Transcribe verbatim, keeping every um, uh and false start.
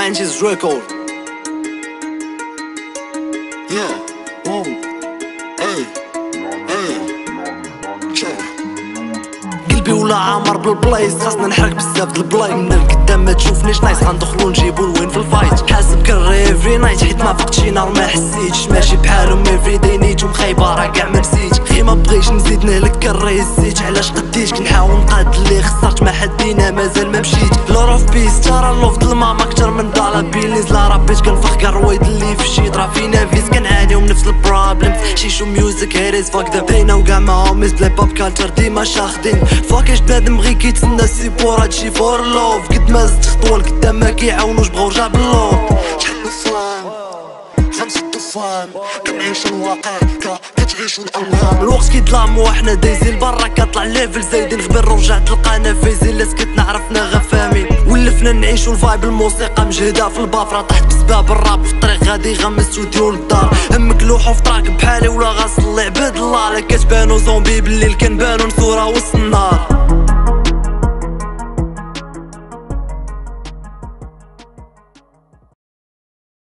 Sanchez record. Yeah, whoa, hey, hey, قلبي ولا عامر بالبلايص، خاصنا نحرك بزاف د البلاي. من القدام ما تشوفنيش نايس، غندخلو نجيبو الوين في الفايت. حاسب كنري افري نايت حيت ما فقت شي نهار ما حسيتش. ماشي بحالهم افري داي نيتهم خايبه راه كاع ما نسيت. غي ما بغيتش نزيد نهلك كنري الزيت. علاش قديت كنحاول نقاد اللي خسرت ما حدينا مازال ما مشيت. لور اوف بيس ترى اللوف د الماما كتر من دالا بيليز. لا رابيت كنفخ كاع الرويد اللي في الشيت. راه فينا فيز كنعانيو من نفس البروبليم. شيشو ميوزك هيريز فاك ذا بينا وكاع معاهم ميز بلاي بوب كالتشر ديما شاخدين. فاكاش بنادم غي كيتسنى سيبور هادشي فور لوف. قد ما زدت خطوه لقدام ما كيعاونوش بغاو رجع باللوط. شحال الفلام غنسدو فام كنعيش الواقع كتعيشو الاوهام. الوقت كيظلام وحنا دايزين لبرا كطلع ليفل زايدين. غبر رجعت تلقانا فايزين لا سكتنا عرفنا غفامين. ولفنا نعيشو الفايب الموسيقى مجهده في البافرة. طحت بسباب الراب في الطريق غادي غمس ستوديو للدار. همك لوحو في طراك بحالي ولا غاصلي عباد الله. لا كتبانو زومبي بالليل كنبانو نثورة وسط